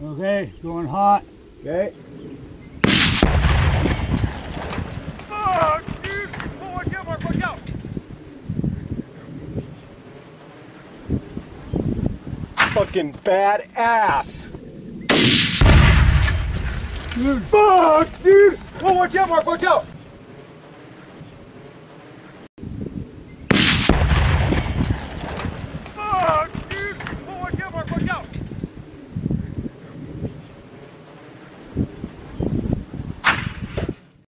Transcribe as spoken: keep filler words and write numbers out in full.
Okay, going hot. Okay. Oh, dude! Oh, watch out, Mark, watch out! Fucking badass. Dude. Fuck, dude! Oh, watch out, Mark, watch out!